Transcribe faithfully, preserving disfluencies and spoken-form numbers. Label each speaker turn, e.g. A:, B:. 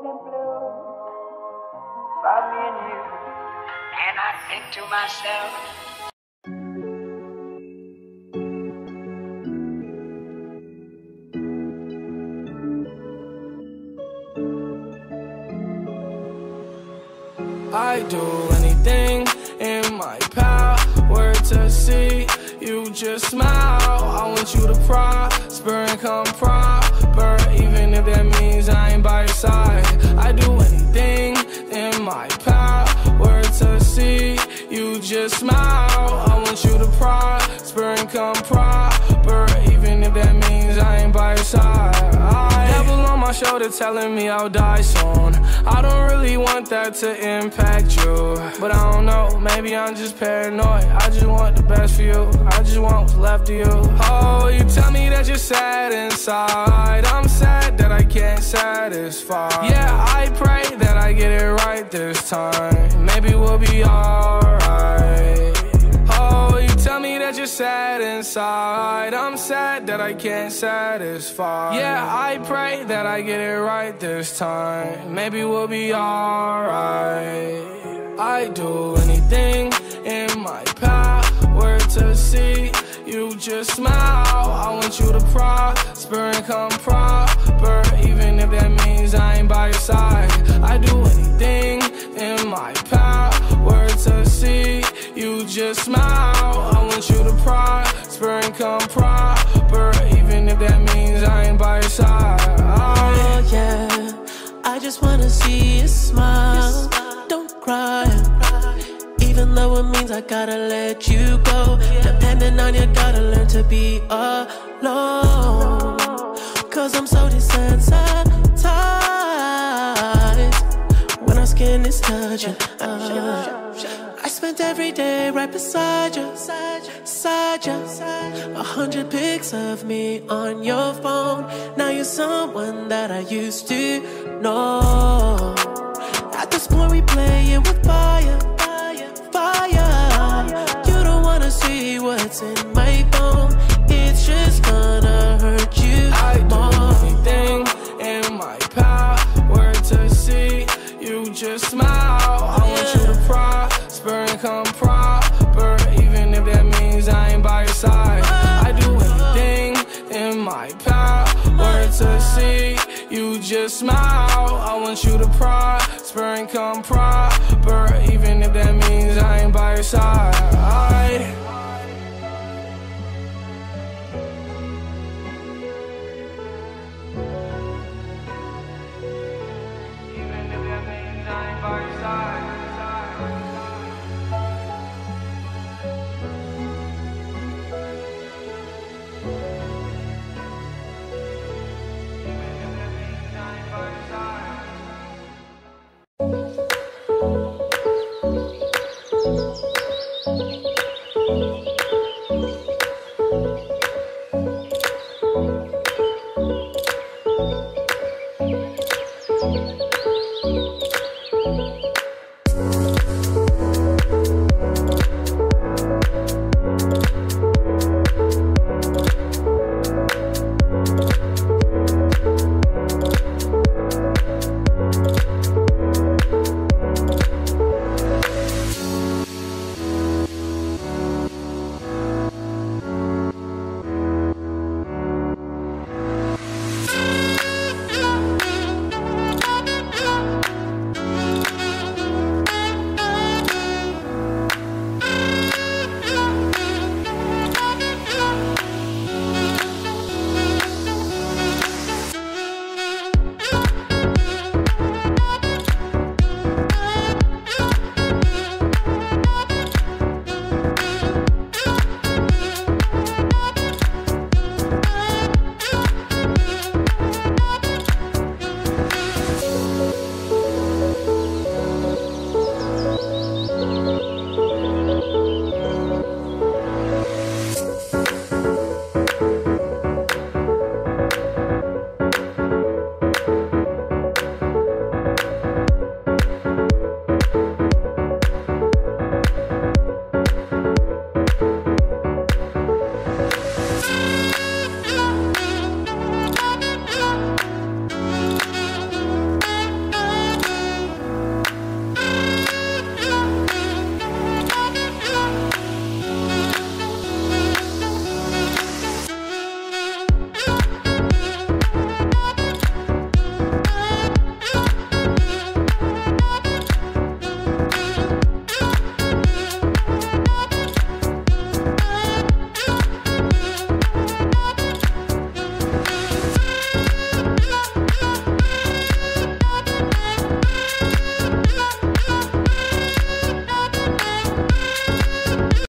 A: and blue for me and you. And I think to myself,
B: I do anything in my power to see you just smile. I want you to prosper and come proper, even if that means I ain't by your side. I do anything in my power to see you just smile. I want you to prosper and come proper, even if that means I ain't by your side. I devil on my shoulder telling me I'll die soon. I don't really want that to impact you, but I don't know, maybe I'm just paranoid. I just want the best for you, I just want what's left of you. Oh, you tell me that you're sad inside. I'm sad that I can't satisfy. Yeah, I pray that I get it right this time. Maybe we'll be alright. Oh, you tell me that you're sad inside. I'm sad that I can't satisfy. Yeah, I pray that I get it right this time. Maybe we'll be alright. I do anything in my power to see you just smile. I want you to prosper and come proper, even if that means I ain't by your side. I do anything in my power to see you just smile. I want you to prosper and come proper, even if that means I ain't by your side.
C: Oh yeah, I just wanna see you smile. Don't cry, even though it means I gotta let you go. Depending on you, gotta learn to be alone. Cause I'm so desensitized when our skin is touching. uh, I spent every day right beside you, beside you. A hundred pics of me on your phone. Now you're someone that I used to know. At this point we playing with fire, fire. You don't wanna see what's in my phone. It's just gonna hurt you more.
B: I do anything in my power to see you just smile. I want you to prosper and come proper, even if that means I ain't by your side. I do anything in my power to see you just smile. I want you to prosper and come proper, even if that means I ain't by your side. Even if that means I ain't by your side. Thank you.